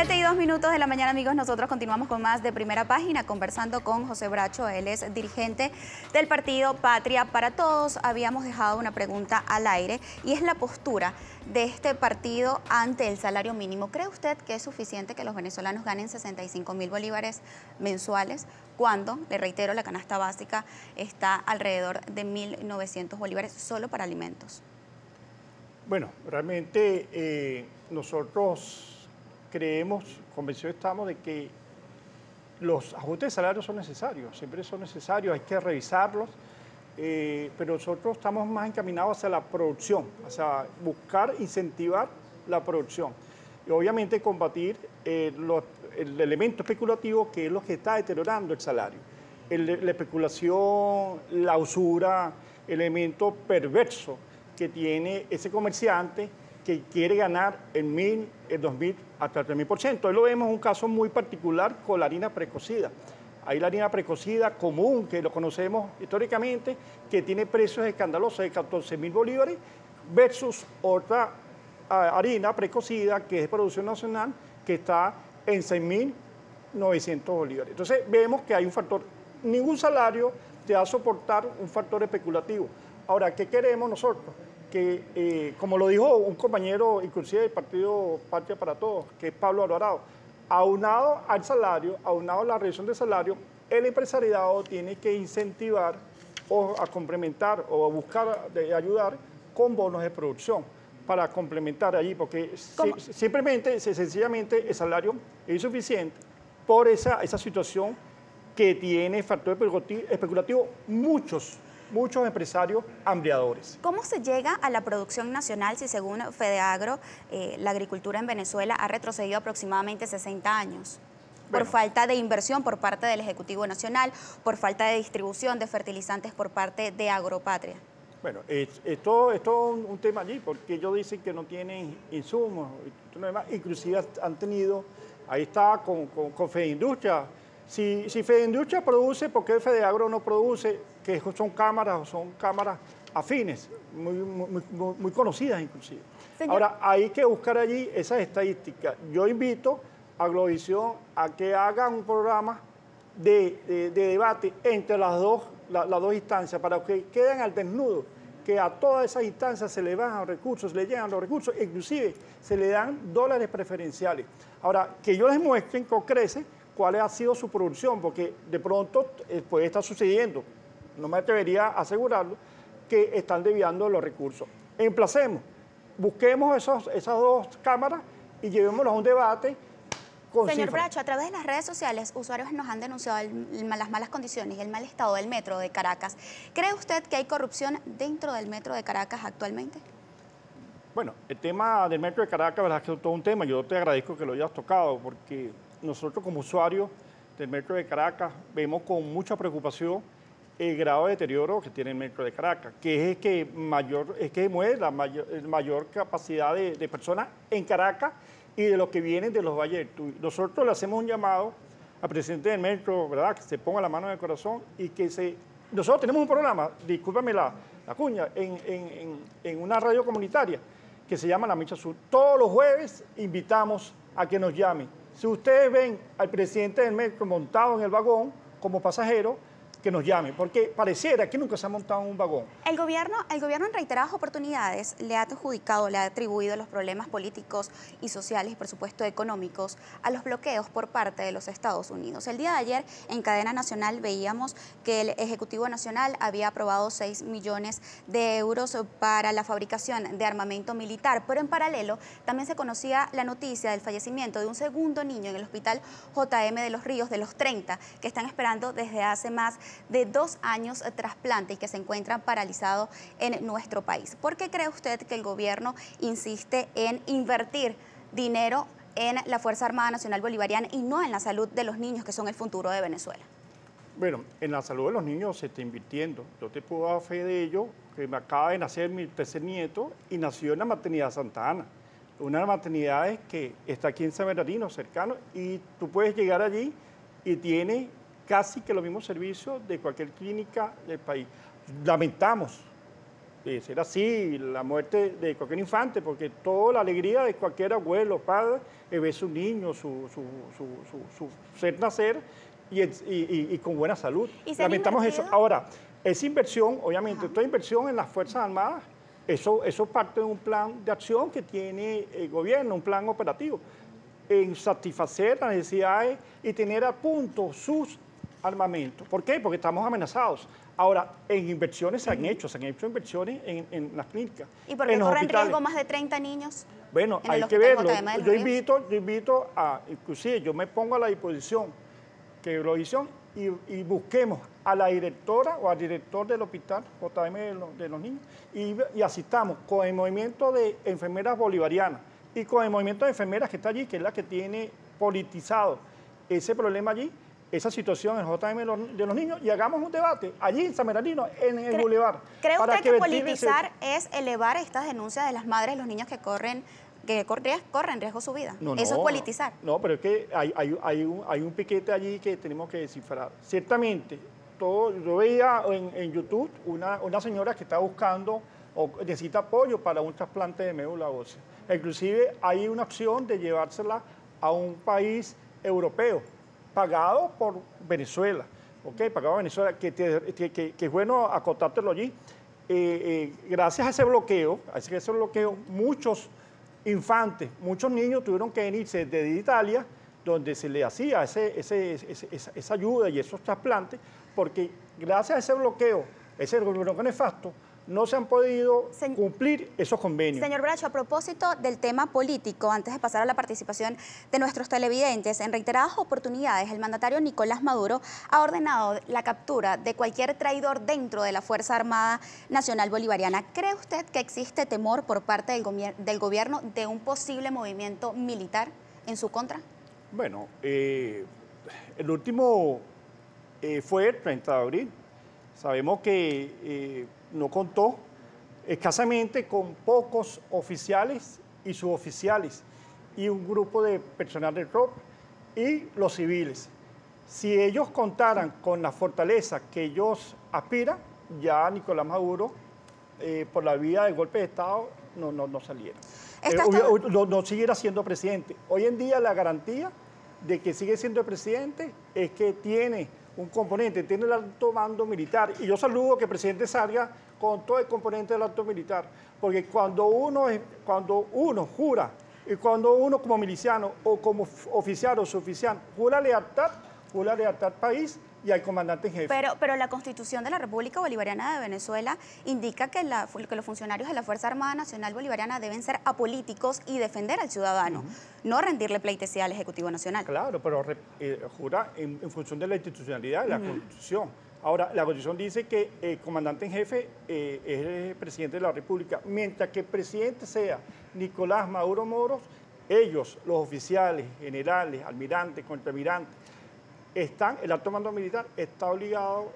7:02 de la mañana, amigos. Nosotros continuamos con más de Primera Página, conversando con José Bracho. Él es dirigente del partido Patria para Todos. Habíamos dejado una pregunta al aire y es la postura de este partido ante el salario mínimo. ¿Cree usted que es suficiente que los venezolanos ganen 65.000 bolívares mensuales cuando, le reitero, la canasta básica está alrededor de 1.900 bolívares solo para alimentos? Bueno, realmente nosotros creemos, convencidos estamos de que los ajustes de salario son necesarios, siempre son necesarios, hay que revisarlos, pero nosotros estamos más encaminados hacia la producción, hacia buscar incentivar la producción y obviamente combatir el elemento especulativo que es lo que está deteriorando el salario. La especulación, la usura, elemento perverso que tiene ese comerciante que quiere ganar el 1.000, el 2.000, hasta el 3.000%. Hoy lo vemos en un caso muy particular con la harina precocida. Hay la harina precocida común, que lo conocemos históricamente, que tiene precios escandalosos de 14.000 bolívares, versus otra harina precocida, que es de producción nacional, que está en 6.900 bolívares. Entonces vemos que hay un factor, ningún salario te va a soportar un factor especulativo. Ahora, ¿qué queremos nosotros? Que, como lo dijo un compañero, inclusive del partido Patria para Todos, que es Pablo Alvarado, aunado al salario, aunado a la reducción del salario, el empresariado tiene que incentivar o a complementar o a buscar ayudar con bonos de producción para complementar allí, porque sencillamente el salario es insuficiente por esa situación que tiene factor especulativo muchos empresarios hambriadores. ¿Cómo se llega a la producción nacional si, según Fedeagro, la agricultura en Venezuela ha retrocedido aproximadamente 60 años? Por falta de inversión por parte del Ejecutivo Nacional, por falta de distribución de fertilizantes por parte de Agropatria. Bueno, esto es un tema allí, porque ellos dicen que no tienen insumos, inclusive han tenido, ahí está con Fedeindustria. Si Fedeindustria produce, ¿por qué Fedeagro no produce? Que son cámaras afines, muy conocidas inclusive. Señor. Ahora, hay que buscar allí esas estadísticas. Yo invito a Globovisión a que haga un programa de debate entre las dos instancias, para que queden al desnudo, que a todas esas instancias se le bajan recursos, se le llegan los recursos, inclusive se le dan dólares preferenciales. Ahora, que ellos les muestren con creces cuál ha sido su producción, porque de pronto puede estar sucediendo, no me atrevería a asegurarlo, que están desviando los recursos. Emplacemos, busquemos esas dos cámaras y llevémoslos a un debate con Señor cifras. Bracho, a través de las redes sociales, usuarios nos han denunciado las malas condiciones y el mal estado del metro de Caracas. ¿Cree usted que hay corrupción dentro del metro de Caracas actualmente? Bueno, el tema del metro de Caracas, verdad que es todo un tema. Yo te agradezco que lo hayas tocado, porque nosotros como usuarios del metro de Caracas vemos con mucha preocupación el grado de deterioro que tiene el metro de Caracas, que es el que mueve la mayor capacidad de personas en Caracas y de los que vienen de los valles del Tuy. Nosotros le hacemos un llamado al presidente del metro, ¿verdad?, que se ponga la mano en el corazón y que nosotros tenemos un programa, discúlpame la cuña, en una radio comunitaria que se llama La Mecha Azul. Todos los jueves invitamos a que nos llamen. Si ustedes ven al presidente del metro montado en el vagón como pasajero, que nos llamen, porque pareciera que nunca se ha montado en un vagón. El gobierno en reiteradas oportunidades le ha adjudicado, le ha atribuido los problemas políticos y sociales y, por supuesto, económicos a los bloqueos por parte de los Estados Unidos. El día de ayer, en cadena nacional, veíamos que el Ejecutivo Nacional había aprobado 6 millones de euros para la fabricación de armamento militar, pero en paralelo también se conocía la noticia del fallecimiento de un segundo niño en el hospital JM de Los Ríos, de los 30, que están esperando desde hace más de 2 años trasplante y que se encuentran paralizados en nuestro país. ¿Por qué cree usted que el gobierno insiste en invertir dinero en la Fuerza Armada Nacional Bolivariana y no en la salud de los niños, que son el futuro de Venezuela? Bueno, en la salud de los niños se está invirtiendo. Yo te puedo dar fe de ello, que me acaba de nacer mi tercer nieto y nació en la maternidad Santa Ana. Una de las maternidades que está aquí en San Bernardino, cercano, y tú puedes llegar allí y tiene casi que los mismos servicios de cualquier clínica del país. Lamentamos ser así, la muerte de cualquier infante, porque toda la alegría de cualquier abuelo, padre, es ver su niño, su ser nacer y con buena salud. Lamentamos eso. Ahora, esa inversión, obviamente, toda inversión en las Fuerzas Armadas, eso parte de un plan de acción que tiene el gobierno, un plan operativo, en satisfacer las necesidades y tener a punto sus armamentos. ¿Por qué? Porque estamos amenazados. Ahora, en inversiones se han hecho inversiones en las clínicas. ¿Y por qué corren riesgo más de 30 niños? Bueno, hay que verlo. Yo invito a, inclusive yo me pongo a la disposición que Eurovisión y busquemos a la directora o al director del hospital JM de los niños y asistamos con el movimiento de enfermeras bolivarianas y con el movimiento de enfermeras que está allí, que es la que tiene politizado ese problema allí, esa situación en JM de los niños, y hagamos un debate allí en San Bernardino, en el Boulevard. ¿Cree usted que politizar es elevar estas denuncias de las madres de los niños que corren riesgo su vida? No, ¿Eso es politizar? No, pero es que hay un piquete allí que tenemos que descifrar. Ciertamente, yo veía en YouTube una señora que está buscando o necesita apoyo para un trasplante de médula ósea. Inclusive hay una opción de llevársela a un país europeo, pagado por Venezuela, ¿ok? Pagado por Venezuela, que es bueno acotártelo allí. Gracias a ese bloqueo, muchos infantes, muchos niños tuvieron que venirse desde Italia, donde se le hacía esa ayuda y esos trasplantes, porque gracias a ese bloqueo, ese bloqueo nefasto, no se han podido cumplir esos convenios. Señor Bracho, a propósito del tema político, antes de pasar a la participación de nuestros televidentes, en reiteradas oportunidades el mandatario Nicolás Maduro ha ordenado la captura de cualquier traidor dentro de la Fuerza Armada Nacional Bolivariana. ¿Cree usted que existe temor por parte del gobierno de un posible movimiento militar en su contra? Bueno, el último fue el 30 de abril. Sabemos que no contó escasamente con pocos oficiales y suboficiales y un grupo de personal de tropa y los civiles. Si ellos contaran con la fortaleza que ellos aspiran, ya Nicolás Maduro, por la vía del golpe de Estado, no saliera. No siguiera siendo presidente. Hoy en día la garantía de que sigue siendo el presidente es que tiene un componente, tiene el alto mando militar. Y yo saludo que el presidente salga con todo el componente del alto militar, porque cuando uno jura y cuando uno como miliciano o como oficial o suboficial jura lealtad al país y al comandante en jefe. Pero la Constitución de la República Bolivariana de Venezuela indica que los funcionarios de la Fuerza Armada Nacional Bolivariana deben ser apolíticos y defender al ciudadano, no rendirle pleitesía al Ejecutivo Nacional. Claro, pero jura en función de la institucionalidad de la Constitución. Ahora, la Constitución dice que el comandante en jefe es el presidente de la República, mientras que el presidente sea Nicolás Maduro Moros, ellos, los oficiales, generales, almirantes, contraalmirantes, el alto mando militar está obligado,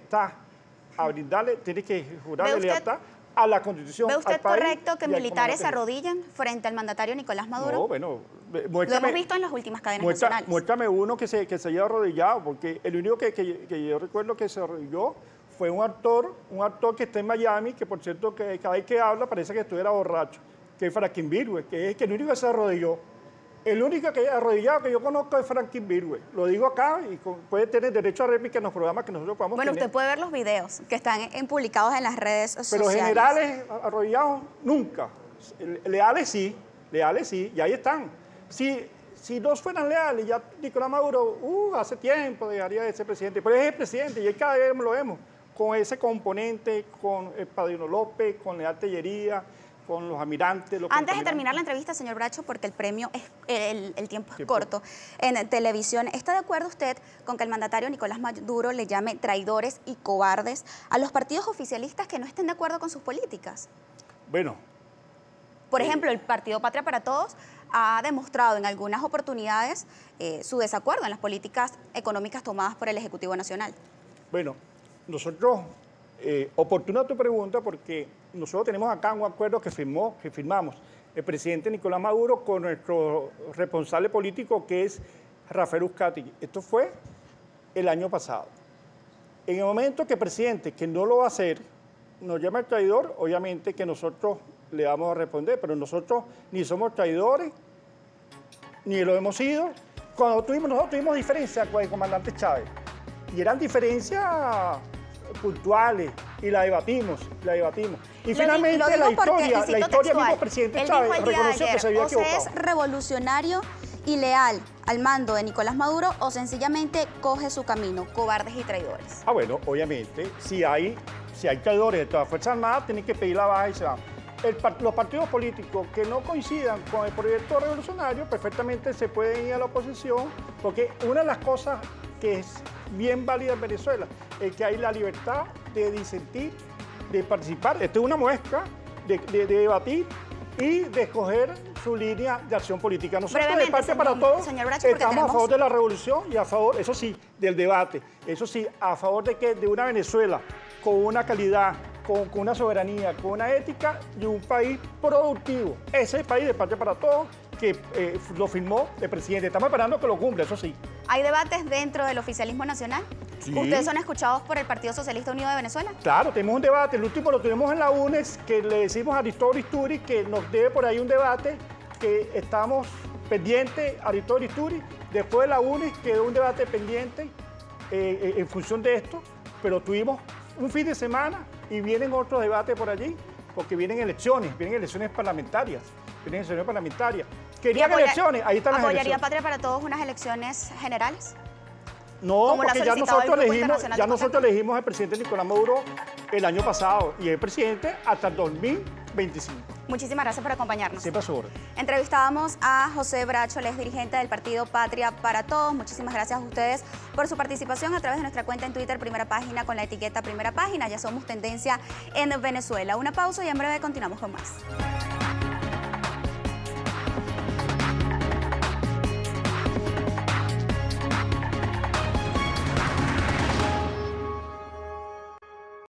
a brindarle, tiene que jurarle lealtad a la Constitución. ¿Ve usted correcto que militares se arrodillen frente al mandatario Nicolás Maduro? No, bueno, lo hemos visto en las últimas cadenas nacionales. Muéstrame uno que se haya arrodillado, porque el único que yo recuerdo que se arrodilló fue un actor que está en Miami, que por cierto que cada vez que habla parece que estuviera borracho, que es Franklin Virgüe, que es el único que se arrodilló. El único que arrodillado que yo conozco es Franklin Virgüe. Lo digo acá y puede tener derecho a réplica en los programas que nosotros podamos tener. Bueno, usted puede ver los videos que están publicados en las redes sociales. Pero generales arrodillados, nunca. Leales sí, y ahí están. Si no fueran leales, ya Nicolás Maduro hace tiempo dejaría de ser presidente. Pero es el presidente y cada vez lo vemos con ese componente, con el Padrino López, con la artillería, con los almirantes. Antes de terminar la entrevista, señor Bracho, porque el premio es el tiempo es corto, en televisión, ¿está de acuerdo usted con que el mandatario Nicolás Maduro le llame traidores y cobardes a los partidos oficialistas que no estén de acuerdo con sus políticas? Bueno. Por ejemplo, el Partido Patria para Todos ha demostrado en algunas oportunidades su desacuerdo en las políticas económicas tomadas por el Ejecutivo Nacional. Bueno, nosotros, oportuna tu pregunta, porque nosotros tenemos acá un acuerdo que firmamos el presidente Nicolás Maduro con nuestro responsable político, que es Rafael Uzcategui. Esto fue el año pasado. En el momento que el presidente, que no lo va a hacer, nos llama el traidor, obviamente que nosotros le vamos a responder, pero nosotros ni somos traidores, ni lo hemos sido. Nosotros tuvimos diferencias con el comandante Chávez, y eran diferencias puntuales, y la debatimos. Y finalmente la historia mismo presidente Chávez reconoció que se había equivocado. ¿O se es revolucionario y leal al mando de Nicolás Maduro o sencillamente coge su camino, cobardes y traidores? Bueno, obviamente, si hay traidores de todas las Fuerzas Armadas, tienen que pedir la baja y se van. Los partidos políticos que no coincidan con el proyecto revolucionario perfectamente se pueden ir a la oposición, porque una de las cosas que es bien válida en Venezuela es que hay la libertad de disentir, de participar. Esta es una muestra de debatir y de escoger su línea de acción política. Nosotros, de Patria para Todos, estamos a favor de la revolución y a favor, eso sí, del debate. Eso sí, a favor de una Venezuela con una calidad, con una soberanía, con una ética y un país productivo. Ese es el país de Patria para Todos que lo firmó el presidente. Estamos esperando que lo cumpla, eso sí. ¿Hay debates dentro del oficialismo nacional? Sí. ¿Ustedes son escuchados por el Partido Socialista Unido de Venezuela? Claro, tenemos un debate. El último lo tuvimos en la UNES, que le decimos a Aristóbulo Isturi que nos debe por ahí un debate, que estamos pendientes, Aristóbulo Isturi. Después de la UNES quedó un debate pendiente en función de esto, pero tuvimos un fin de semana y vienen otros debates por allí, porque vienen elecciones parlamentarias. ¿Querían elecciones? Ahí están las elecciones. ¿Apoyaría Patria para Todos unas elecciones generales? No, porque ya nosotros elegimos al presidente Nicolás Maduro el año pasado y el presidente hasta el 2025. Muchísimas gracias por acompañarnos. Siempre a su orden. Entrevistábamos a José Bracho, él es dirigente del partido Patria para Todos. Muchísimas gracias a ustedes por su participación a través de nuestra cuenta en Twitter, Primera Página, con la etiqueta Primera Página. Ya somos tendencia en Venezuela. Una pausa y en breve continuamos con más.